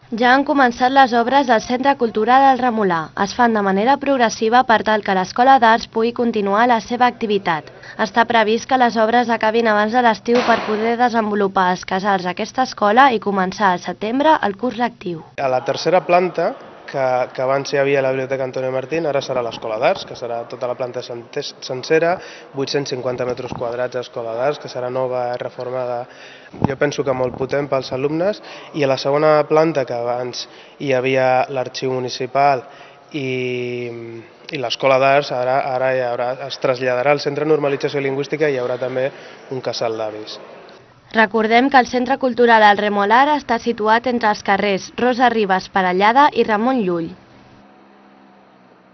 Ja han començat les obres del Centre Cultural El Remolar. Es fan de manera progressiva per tal que l'Escola d'Arts pugui continuar la seva activitat. Està previst que les obres acabin abans de l'estiu per poder desenvolupar els casals d'aquesta escola i començar al setembre el curs lectiu. A la tercera planta, que abans hi havia la Biblioteca Antonio Martín, ara serà l'Escola d'Arts, que serà tota la planta sencera, 850 metres quadrats d'Escola d'Arts, que serà nova, reformada, jo penso que molt potent pels alumnes, i a la segona planta, que abans hi havia l'Arxiu Municipal i l'Escola d'Arts, ara es traslladarà al Centre de Normalització Lingüística i hi haurà també un casal d'avis. Recordem que el Centre Cultural El Remolar està situat entre els carrers Rosa Ribas Parellada i Ramon Llull.